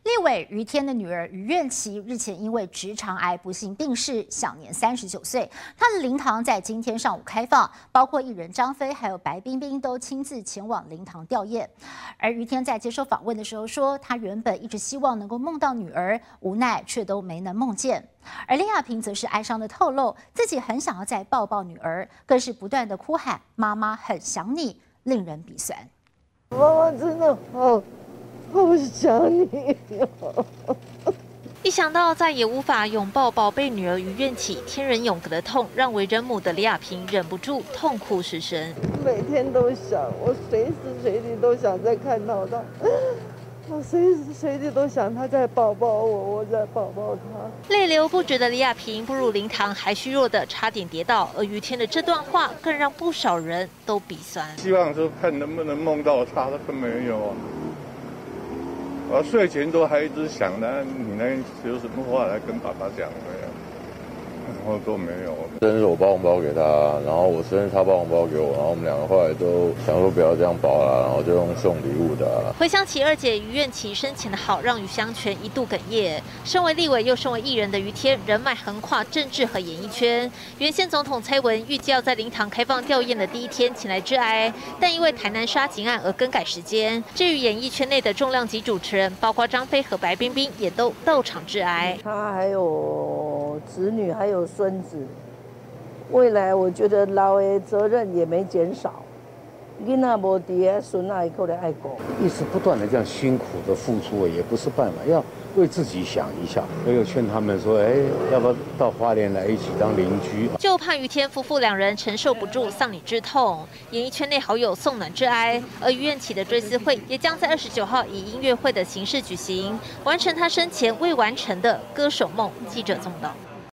立委于天的女儿于愿琪日前因为直肠癌不幸病逝，享年39岁。她的灵堂在今天上午开放，包括艺人张飞还有白冰冰都亲自前往灵堂吊唁。而于天在接受访问的时候说，她原本一直希望能够梦到女儿，无奈却都没能梦见。而林亚萍则是哀伤的透露，自己很想要再抱抱女儿，更是不断的哭喊“妈妈很想你”，令人鼻酸。 妈妈真的好想你哟！ 一想到再也无法拥抱宝贝女儿于愿琪，天人永隔的痛，让为人母的李亚萍忍不住痛哭失声。 每天都想，我随时随地都想再看到她，我随时随地都想她再抱抱我，我再抱抱她。 泪流不止的李亚萍步入灵堂，还虚弱的差点跌倒，而于天的这段话更让不少人都鼻酸。 希望说看能不能梦到她，他根本没有啊。我睡前都还一直想呢，你能有什么话来跟爸爸讲的呀？然后都没有。 生日我包红包给他，然后我生日他包红包给我，然后我们两个后来都想说不要这样包啦，然后就用送礼物的。 回想起二姐于愿琪生前的好，让于香泉一度哽咽。身为立委又身为艺人的于天，人脉横跨政治和演艺圈。原先总统蔡文预计要在灵堂开放吊唁的第一天前来致哀，但因为台南杀警案而更改时间。至于演艺圈内的重量级主持人，包括张飞和白冰冰，也都到场致哀。 他还有子女，还有孙子。未来我觉得老的责任也没减少，囡仔无伫，孙仔可能爱顾。 一直不断的这样辛苦的付出也不是办法，要为自己想一下。我有劝他们说，要不要到花莲来一起当邻居？ 就怕于天夫妇两人承受不住丧礼之痛，演艺圈内好友送暖致哀，而于愿琪的追思会也将在29号以音乐会的形式举行，完成他生前未完成的歌手梦。记者纵导。